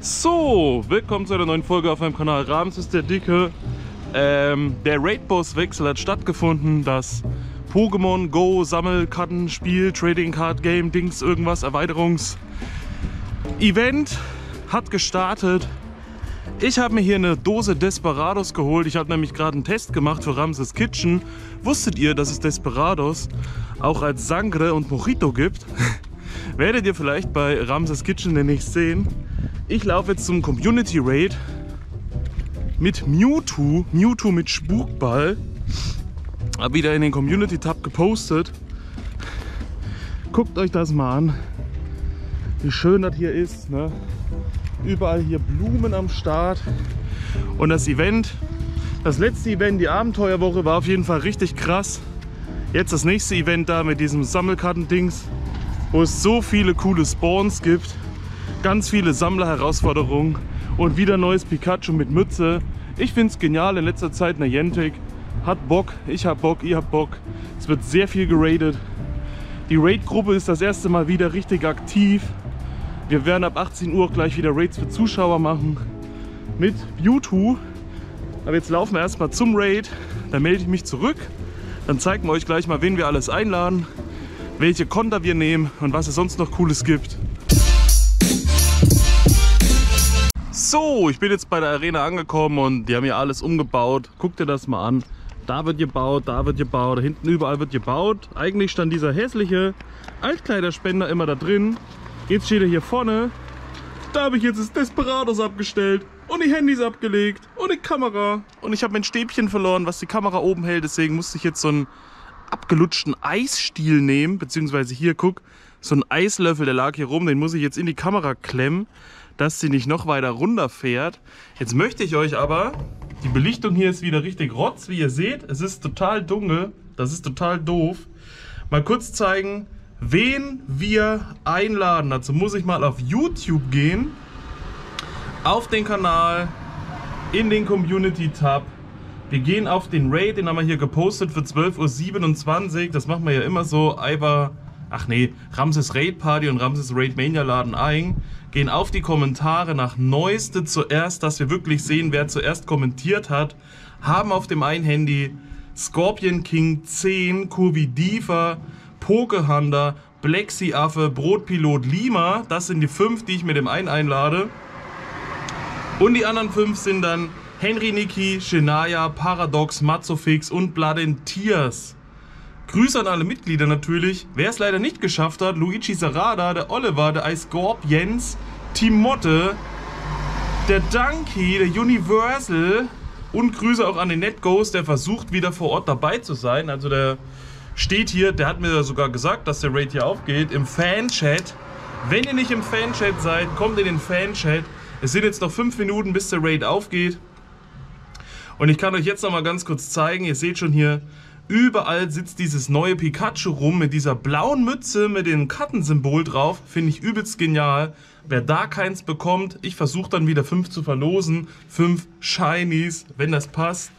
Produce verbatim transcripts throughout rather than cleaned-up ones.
So, willkommen zu einer neuen Folge auf meinem Kanal Ramses der Dicke. Ähm, der Raid-Boss-Wechsel hat stattgefunden. Das Pokémon Go Sammelkartenspiel, Trading Card Game, Dings, irgendwas, Erweiterungs-Event hat gestartet. Ich habe mir hier eine Dose Desperados geholt. Ich habe nämlich gerade einen Test gemacht für Ramses Kitchen. Wusstet ihr, dass es Desperados auch als Sangre und Mojito gibt? Werdet ihr vielleicht bei Ramses Kitchen demnächst sehen. Ich laufe jetzt zum Community Raid mit Mewtwo, Mewtwo mit Spukball. Hab wieder in den Community Tab gepostet. Guckt euch das mal an, wie schön das hier ist, ne? Überall hier Blumen am Start. Und das Event, das letzte Event, die Abenteuerwoche, war auf jeden Fall richtig krass. Jetzt das nächste Event da mit diesem Sammelkarten-Dings, wo es so viele coole Spawns gibt, ganz viele Sammlerherausforderungen und wieder neues Pikachu mit Mütze. Ich finde es genial, in letzter Zeit Niantic hat Bock, ich hab Bock, ihr habt Bock. Es wird sehr viel geradet. Die Raid-Gruppe ist das erste Mal wieder richtig aktiv. Wir werden ab achtzehn Uhr gleich wieder Raids für Zuschauer machen mit Mewtwo. Aber jetzt laufen wir erstmal zum Raid, dann melde ich mich zurück. Dann zeigen wir euch gleich mal, wen wir alles einladen, welche Konter wir nehmen und was es sonst noch Cooles gibt. So, ich bin jetzt bei der Arena angekommen und die haben hier alles umgebaut. Guckt dir das mal an. Da wird gebaut, da wird gebaut, da hinten überall wird gebaut. Eigentlich stand dieser hässliche Altkleiderspender immer da drin. Jetzt steht er hier vorne. Da habe ich jetzt das Desperados abgestellt und die Handys abgelegt und die Kamera. Und ich habe mein Stäbchen verloren, was die Kamera oben hält. Deswegen musste ich jetzt so einen abgelutschten Eisstiel nehmen. Beziehungsweise hier, guck, so ein Eislöffel, der lag hier rum. Den muss ich jetzt in die Kamera klemmen, dass sie nicht noch weiter runterfährt. Jetzt möchte ich euch aber, die Belichtung hier ist wieder richtig rotz, wie ihr seht. Es ist total dunkel, das ist total doof. Mal kurz zeigen, wen wir einladen. Dazu muss ich mal auf YouTube gehen, auf den Kanal, in den Community Tab. Wir gehen auf den Raid, den haben wir hier gepostet für zwölf Uhr siebenundzwanzig. Das machen wir ja immer so, Ivar, ach nee, Ramses Raid Party und Ramses Raid Mania laden ein. Gehen auf die Kommentare nach Neueste zuerst, dass wir wirklich sehen, wer zuerst kommentiert hat. Haben auf dem einen Handy Scorpion King zehn, Kurvi Diva, Pokehunter, Blexi Affe, Brotpilot Lima. Das sind die fünf, die ich mit dem einen einlade. Und die anderen fünf sind dann Henry Niki, Shania, Paradox, Matzofix und Blood and Tears. Grüße an alle Mitglieder natürlich. Wer es leider nicht geschafft hat, Luigi Sarada, der Oliver, der Eisgorb Jens, Timotte, der Donkey, der Universal und Grüße auch an den NetGhost, der versucht wieder vor Ort dabei zu sein. Also der steht hier, der hat mir sogar gesagt, dass der Raid hier aufgeht, im Fanchat. Wenn ihr nicht im Fanchat seid, kommt in den Fanchat. Es sind jetzt noch fünf Minuten, bis der Raid aufgeht. Und ich kann euch jetzt noch mal ganz kurz zeigen, ihr seht schon hier, überall sitzt dieses neue Pikachu rum mit dieser blauen Mütze mit dem Kartensymbol drauf. Finde ich übelst genial. Wer da keins bekommt, ich versuche dann wieder fünf zu verlosen. Fünf Shinies, wenn das passt.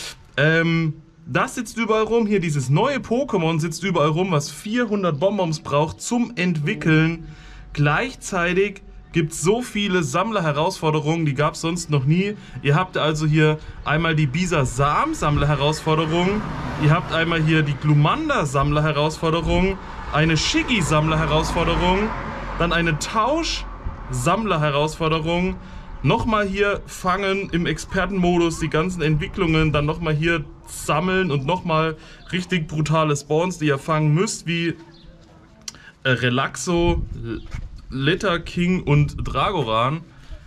Ähm, das sitzt überall rum. Hier dieses neue Pokémon sitzt überall rum, was vierhundert Bonbons braucht zum Entwickeln. Gleichzeitig gibt es so viele Sammlerherausforderungen, die gab es sonst noch nie. Ihr habt also hier einmal die Bisasam Sammlerherausforderung, ihr habt einmal hier die Glumanda Sammlerherausforderung, eine Shiggy Sammlerherausforderung, dann eine Tausch Sammlerherausforderung, nochmal hier fangen im Expertenmodus die ganzen Entwicklungen, dann nochmal hier sammeln und nochmal richtig brutale Spawns, die ihr fangen müsst, wie äh, Relaxo, Letter King und Dragoran.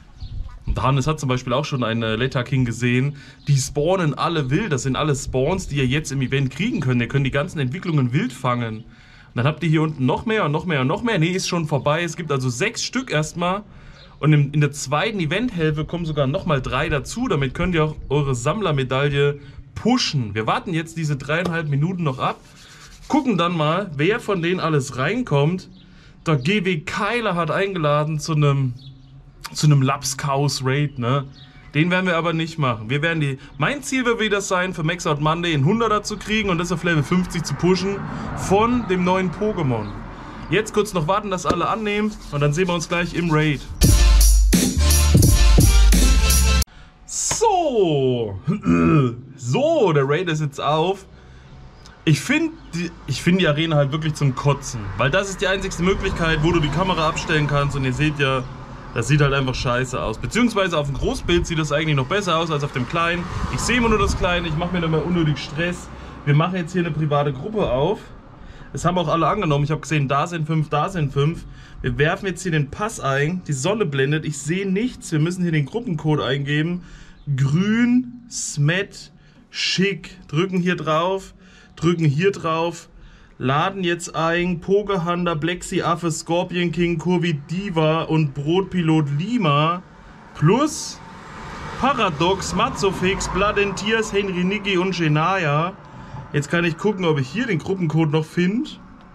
Und Hannes hat zum Beispiel auch schon einen Letter King gesehen. Die spawnen alle wild. Das sind alles Spawns, die ihr jetzt im Event kriegen könnt. Ihr könnt die ganzen Entwicklungen wild fangen. Und dann habt ihr hier unten noch mehr und noch mehr und noch mehr. Ne, ist schon vorbei. Es gibt also sechs Stück erstmal. Und in, in der zweiten Eventhälfte kommen sogar nochmal drei dazu. Damit könnt ihr auch eure Sammlermedaille pushen. Wir warten jetzt diese dreieinhalb Minuten noch ab. Gucken dann mal, wer von denen alles reinkommt. Der G W Keiler hat eingeladen zu einem zu einem Lapskaus Raid, ne? Den werden wir aber nicht machen. Wir werden die. Mein Ziel wird wieder sein, für Max Out Monday einen hunderter zu kriegen und das auf Level fünfzig zu pushen von dem neuen Pokémon. Jetzt kurz noch warten, dass alle annehmen und dann sehen wir uns gleich im Raid. So, der Raid ist jetzt auf. Ich finde die, ich find die Arena halt wirklich zum Kotzen. Weil das ist die einzigste Möglichkeit, wo du die Kamera abstellen kannst. Und ihr seht ja, das sieht halt einfach scheiße aus. Beziehungsweise auf dem Großbild sieht das eigentlich noch besser aus als auf dem Kleinen. Ich sehe immer nur das Kleine, ich mache mir dann mal unnötig Stress. Wir machen jetzt hier eine private Gruppe auf. Das haben auch alle angenommen. Ich habe gesehen, da sind fünf, da sind fünf. Wir werfen jetzt hier den Pass ein. Die Sonne blendet. Ich sehe nichts. Wir müssen hier den Gruppencode eingeben. Grün, Smet, Schick. Drücken hier drauf. Drücken hier drauf. Laden jetzt ein. Pogehanda, Blexi Affe, Scorpion King, Kurvi Diva und Brotpilot Lima. Plus Paradox, Mazzofix, Blood and Tears, Henry Niki und Shania. Jetzt kann ich gucken, ob ich hier den Gruppencode noch finde.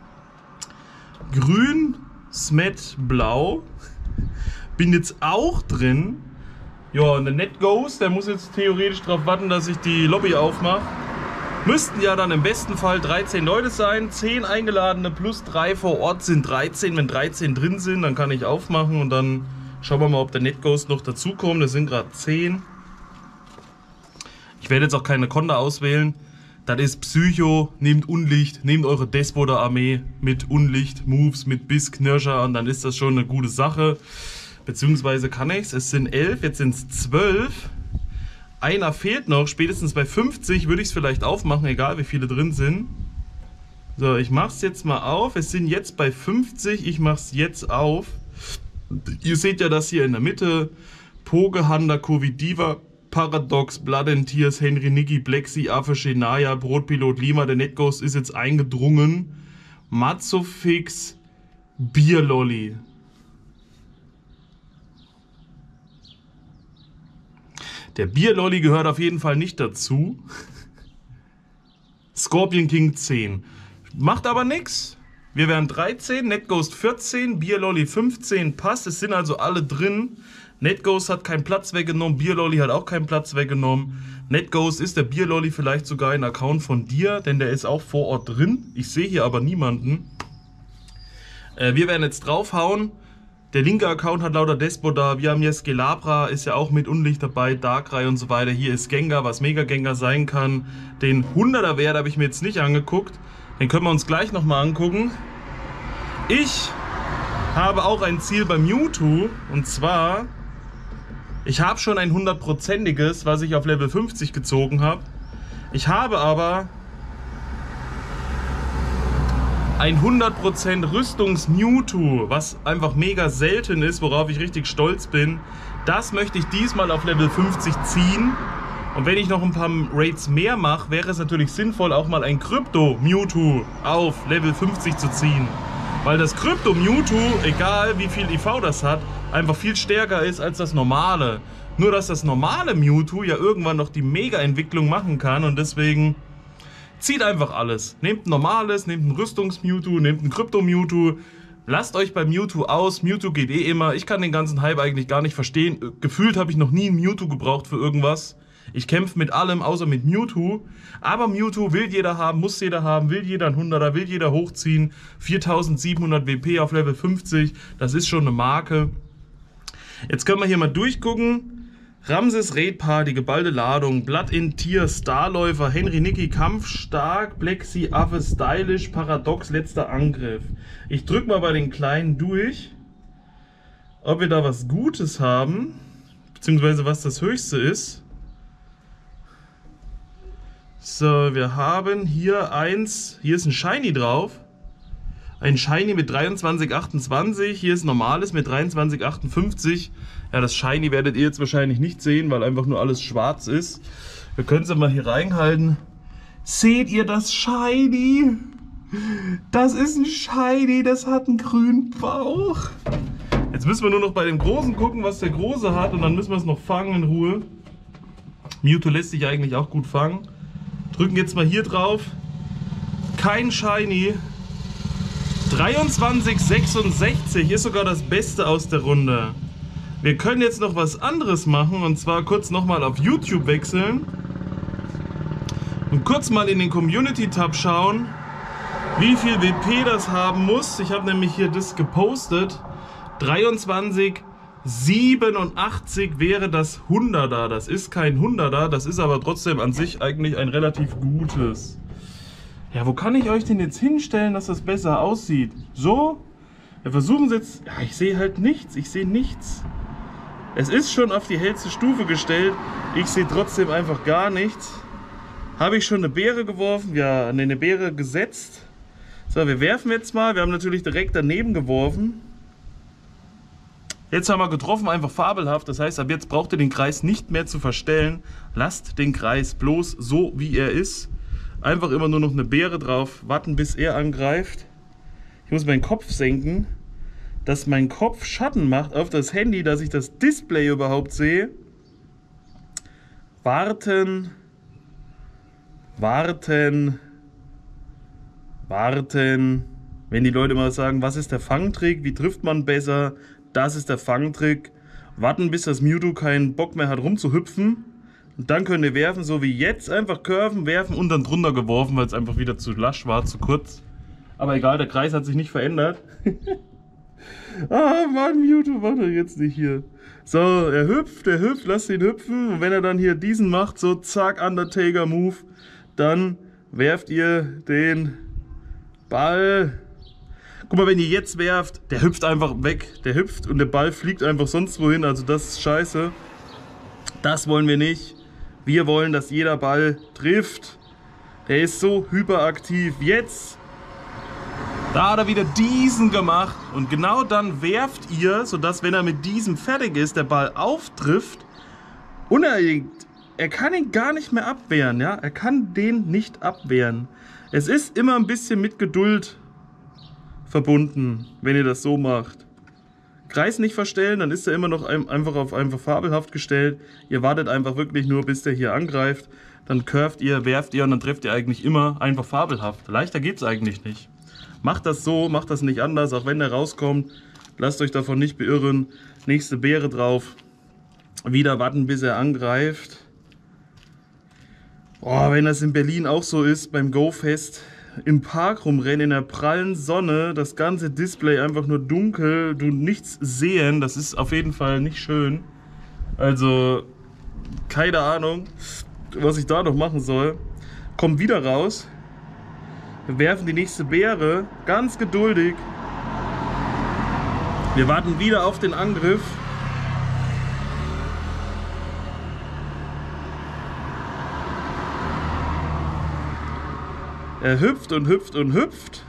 Grün, Smet, Blau. Bin jetzt auch drin. Ja, und der NetGhost, der muss jetzt theoretisch darauf warten, dass ich die Lobby aufmache. Müssten ja dann im besten Fall dreizehn Leute sein. zehn Eingeladene plus drei vor Ort sind dreizehn. Wenn dreizehn drin sind, dann kann ich aufmachen und dann schauen wir mal, ob der NetGhost noch dazukommt. Das sind gerade zehn. Ich werde jetzt auch keine Konter auswählen. Das ist Psycho, nehmt Unlicht, nehmt eure Despoter-Armee mit Unlicht, Moves, mit Biss, Knirscher und dann ist das schon eine gute Sache. Beziehungsweise kann ich's. Es sind elf, jetzt sind es zwölf. Einer fehlt noch, spätestens bei fünfzig würde ich es vielleicht aufmachen, egal wie viele drin sind. So, ich mache es jetzt mal auf. Es sind jetzt bei fünfzig, ich mache es jetzt auf. Ihr seht ja das hier in der Mitte. Pogehanda, Kurvi Diva, Paradox, Blood and Tears, Henry Niki, Blexi, Affe, Shania, Brotpilot Lima, der NetGhost ist jetzt eingedrungen. Mazzofix, Bierlolli. Der Bierlolli gehört auf jeden Fall nicht dazu. Scorpion King zehn. Macht aber nichts. Wir wären dreizehn, NetGhost vierzehn, Bierlolli fünfzehn, passt. Es sind also alle drin. NetGhost hat keinen Platz weggenommen, Bierlolli hat auch keinen Platz weggenommen. NetGhost ist der Bierlolli vielleicht sogar ein Account von dir, denn der ist auch vor Ort drin. Ich sehe hier aber niemanden. Äh, wir werden jetzt draufhauen. Der linke Account hat lauter Despota. Wir haben hier Skelabra, ist ja auch mit Unlicht dabei, Darkrai und so weiter. Hier ist Gengar, was Mega Gengar sein kann. Den hunderter Wert habe ich mir jetzt nicht angeguckt. Den können wir uns gleich nochmal angucken. Ich habe auch ein Ziel bei Mewtwo und zwar... Ich habe schon ein hundertprozentiges, was ich auf Level fünfzig gezogen habe. Ich habe aber ein hundert Prozent Rüstungs-Mewtwo, was einfach mega selten ist, worauf ich richtig stolz bin. Das möchte ich diesmal auf Level fünfzig ziehen. Und wenn ich noch ein paar Raids mehr mache, wäre es natürlich sinnvoll, auch mal ein Krypto-Mewtwo auf Level fünfzig zu ziehen. Weil das Krypto-Mewtwo, egal wie viel I V das hat, einfach viel stärker ist als das normale. Nur dass das normale Mewtwo ja irgendwann noch die Mega-Entwicklung machen kann und deswegen zieht einfach alles. Nehmt ein normales, nehmt ein Rüstungs-Mewtwo, nehmt ein Krypto-Mewtwo. Lasst euch bei Mewtwo aus. Mewtwo geht eh immer. Ich kann den ganzen Hype eigentlich gar nicht verstehen. Gefühlt habe ich noch nie ein Mewtwo gebraucht für irgendwas. Ich kämpfe mit allem, außer mit Mewtwo. Aber Mewtwo will jeder haben, muss jeder haben, will jeder ein hunderter, will jeder hochziehen. viertausendsiebenhundert W P auf Level fünfzig, das ist schon eine Marke. Jetzt können wir hier mal durchgucken. Ramses Raid Party, geballte Ladung, Blood in Tier, Starläufer, Henry Niki, Kampfstark, Blexi, Affe, Stylish, Paradox, letzter Angriff. Ich drücke mal bei den Kleinen durch, ob wir da was Gutes haben, beziehungsweise was das Höchste ist. So, wir haben hier eins, hier ist ein Shiny drauf. Ein Shiny mit dreiundzwanzig achtundzwanzig, hier ist normales mit dreiundzwanzig achtundfünfzig. Ja, das Shiny werdet ihr jetzt wahrscheinlich nicht sehen, weil einfach nur alles schwarz ist. Wir können es mal hier reinhalten. Seht ihr das Shiny? Das ist ein Shiny, das hat einen grünen Bauch. Jetzt müssen wir nur noch bei dem Großen gucken, was der Große hat und dann müssen wir es noch fangen in Ruhe. Mewtwo lässt sich eigentlich auch gut fangen. Drücken jetzt mal hier drauf. Kein Shiny. dreiundzwanzig sechsundsechzig ist sogar das Beste aus der Runde. Wir können jetzt noch was anderes machen und zwar kurz nochmal auf YouTube wechseln und kurz mal in den Community-Tab schauen, wie viel W P das haben muss. Ich habe nämlich hier das gepostet. dreiundzwanzig siebenundachtzig wäre das hunderter. Das ist kein hunderter, das ist aber trotzdem an sich eigentlich ein relativ gutes. Ja, wo kann ich euch denn jetzt hinstellen, dass das besser aussieht? So? Wir versuchen es jetzt... Ja, ich sehe halt nichts, ich sehe nichts. Es ist schon auf die hellste Stufe gestellt, ich sehe trotzdem einfach gar nichts. Habe ich schon eine Beere geworfen? Ja, ne, eine Beere gesetzt. So, wir werfen jetzt mal. Wir haben natürlich direkt daneben geworfen. Jetzt haben wir getroffen, einfach fabelhaft. Das heißt, ab jetzt braucht ihr den Kreis nicht mehr zu verstellen. Lasst den Kreis bloß so, wie er ist. Einfach immer nur noch eine Beere drauf. Warten, bis er angreift. Ich muss meinen Kopf senken, dass mein Kopf Schatten macht auf das Handy, dass ich das Display überhaupt sehe. Warten. Warten, warten. Wenn die Leute mal sagen, was ist der Fangtrick, wie trifft man besser, das ist der Fangtrick. Warten, bis das Mewtwo keinen Bock mehr hat rumzuhüpfen. Und dann könnt ihr werfen, so wie jetzt, einfach curven, werfen und dann drunter geworfen, weil es einfach wieder zu lasch war, zu kurz. Aber egal, der Kreis hat sich nicht verändert. Ah Mann, Mewtwo, warte jetzt nicht hier. So, er hüpft, er hüpft, lasst ihn hüpfen. Und wenn er dann hier diesen macht, so zack, Undertaker-Move, dann werft ihr den Ball. Guck mal, wenn ihr jetzt werft, der hüpft einfach weg. Der hüpft und der Ball fliegt einfach sonst wohin. Also das ist scheiße. Das wollen wir nicht. Wir wollen, dass jeder Ball trifft. Der ist so hyperaktiv. Jetzt, da hat er wieder diesen gemacht. Und genau dann werft ihr, sodass, wenn er mit diesem fertig ist, der Ball auftrifft. Unbedingt. Er kann ihn gar nicht mehr abwehren, ja? Er kann den nicht abwehren. Es ist immer ein bisschen mit Geduld verbunden, wenn ihr das so macht. Kreis nicht verstellen, dann ist er immer noch einfach auf einfach fabelhaft gestellt. Ihr wartet einfach wirklich nur, bis der hier angreift. Dann curvt ihr, werft ihr und dann trefft ihr eigentlich immer einfach fabelhaft. Leichter geht es eigentlich nicht. Macht das so, macht das nicht anders, auch wenn der rauskommt. Lasst euch davon nicht beirren. Nächste Beere drauf. Wieder warten, bis er angreift. Oh, wenn das in Berlin auch so ist, beim Go-Fest, im Park rumrennen, in der prallen Sonne, das ganze Display einfach nur dunkel, du nichts sehen, das ist auf jeden Fall nicht schön. Also, keine Ahnung, was ich da noch machen soll. Kommt wieder raus. Wir werfen die nächste Beere, ganz geduldig. Wir warten wieder auf den Angriff. Er hüpft und hüpft und hüpft.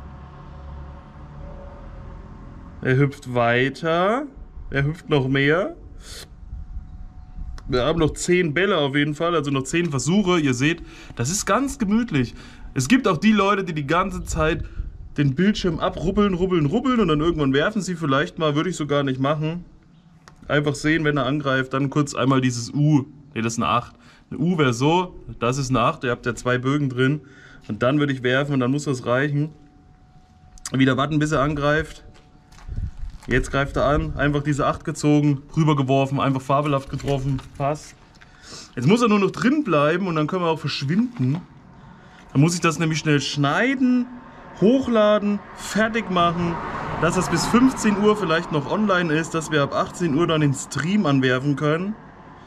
Er hüpft weiter. Er hüpft noch mehr. Wir haben noch zehn Bälle auf jeden Fall, also noch zehn Versuche. Ihr seht, das ist ganz gemütlich. Es gibt auch die Leute, die die ganze Zeit den Bildschirm abrubbeln, rubbeln, rubbeln und dann irgendwann werfen sie vielleicht mal. Würde ich so gar nicht machen. Einfach sehen, wenn er angreift, dann kurz einmal dieses U. Ne, das ist eine acht. Eine U wäre so, das ist eine acht, ihr habt ja zwei Bögen drin. Und dann würde ich werfen und dann muss das reichen. Wieder warten, bis er angreift. Jetzt greift er an, einfach diese acht gezogen, rübergeworfen, einfach fabelhaft getroffen, passt. Jetzt muss er nur noch drin bleiben und dann können wir auch verschwinden. Dann muss ich das nämlich schnell schneiden, hochladen, fertig machen, dass das bis fünfzehn Uhr vielleicht noch online ist, dass wir ab achtzehn Uhr dann den Stream anwerfen können.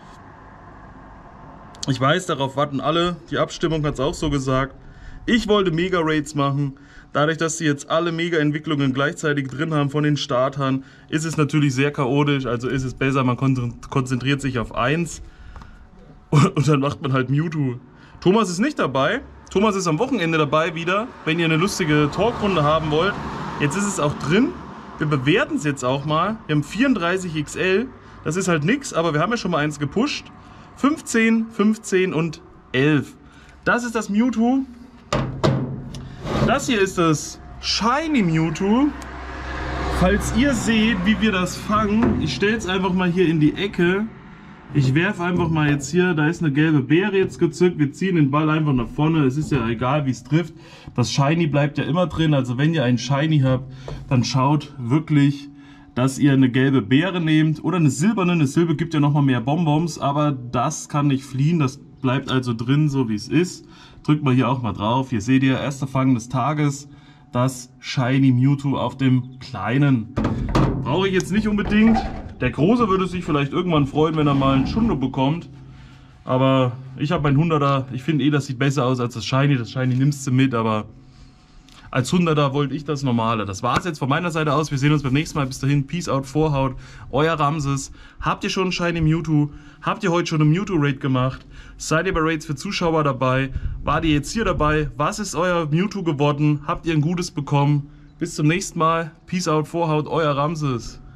Ich weiß, darauf warten alle, die Abstimmung hat es auch so gesagt. Ich wollte Mega-Raids machen. Dadurch, dass sie jetzt alle Mega-Entwicklungen gleichzeitig drin haben von den Startern, ist es natürlich sehr chaotisch. Also ist es besser, man konzentriert sich auf eins und dann macht man halt Mewtwo. Thomas ist nicht dabei. Thomas ist am Wochenende dabei wieder, wenn ihr eine lustige Talkrunde haben wollt. Jetzt ist es auch drin. Wir bewerten es jetzt auch mal. Wir haben vierunddreißig X L. Das ist halt nix, aber wir haben ja schon mal eins gepusht. fünfzehn, fünfzehn und elf. Das ist das Mewtwo. Das hier ist das Shiny Mewtwo. Falls ihr seht, wie wir das fangen, ich stelle es einfach mal hier in die Ecke. Ich werfe einfach mal jetzt hier, da ist eine gelbe Beere jetzt gezückt. Wir ziehen den Ball einfach nach vorne. Es ist ja egal, wie es trifft. Das Shiny bleibt ja immer drin. Also wenn ihr einen Shiny habt, dann schaut wirklich, dass ihr eine gelbe Beere nehmt oder eine silberne. Eine Silbe gibt ja nochmal mehr Bonbons, aber das kann nicht fliehen. Das bleibt also drin, so wie es ist. Drückt mal hier auch mal drauf. Hier seht ihr, erster Fang des Tages, das Shiny Mewtwo auf dem kleinen. Brauche ich jetzt nicht unbedingt. Der Große würde sich vielleicht irgendwann freuen, wenn er mal einen Schundo bekommt. Aber ich habe meinen hunderter, ich finde eh, das sieht besser aus als das Shiny. Das Shiny nimmst du mit, aber als hunderter wollte ich das Normale. Das war es jetzt von meiner Seite aus. Wir sehen uns beim nächsten Mal. Bis dahin, Peace out, Vorhaut. Euer Ramses. Habt ihr schon einen Shiny Mewtwo? Habt ihr heute schon eine Mewtwo-Raid gemacht? Seid ihr bei Raids für Zuschauer dabei? Wart ihr jetzt hier dabei? Was ist euer Mewtwo geworden? Habt ihr ein gutes bekommen? Bis zum nächsten Mal. Peace out, Vorhaut. Euer Ramses.